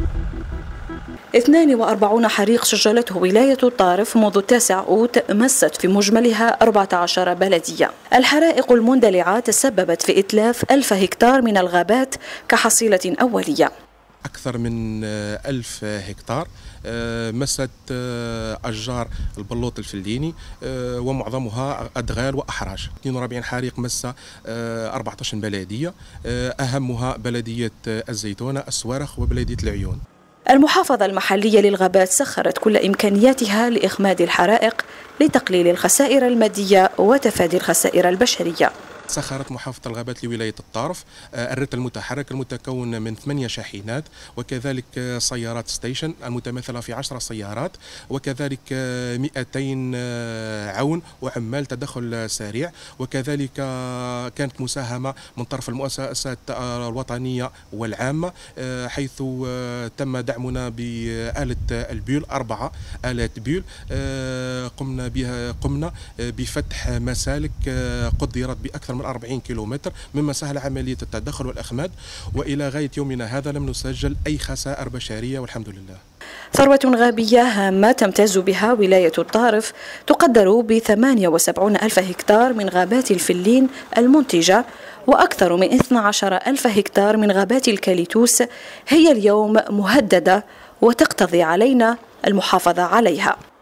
42 حريق سجلته ولاية الطارف منذ 9 أوت مست في مجملها 14 بلدية. الحرائق المندلعة تسببت في إتلاف 1000 هكتار من الغابات كحصيلة أولية. أكثر من 1000 هكتار مست أشجار البلوط الفليني ومعظمها أدغال وأحراج. 42 حريق مس 14 بلدية، أهمها بلدية الزيتونة، السوارخ وبلدية العيون. المحافظة المحلية للغابات سخرت كل إمكانياتها لإخماد الحرائق لتقليل الخسائر المادية وتفادي الخسائر البشرية. سخرت محافظة الغابات لولاية الطارف الرت المتحرك المتكون من 8 شاحنات، وكذلك سيارات ستيشن المتمثلة في 10 سيارات، وكذلك 200 عون وعمال تدخل سريع، وكذلك كانت مساهمة من طرف المؤسسات الوطنية والعامة، حيث تم دعمنا بآلة البيول، 4 آلات بيول. قمنا بفتح مسالك قدرت بأكثر من 40 كيلومتر، مما سهل عملية التدخل والإخماد، وإلى غاية يومنا هذا لم نسجل أي خسائر بشرية والحمد لله. ثروة غابية هامة تمتاز بها ولاية الطارف تقدر ب 78 ألف هكتار من غابات الفلين المنتجة، وأكثر من 12 ألف هكتار من غابات الكاليتوس هي اليوم مهددة وتقتضي علينا المحافظة عليها.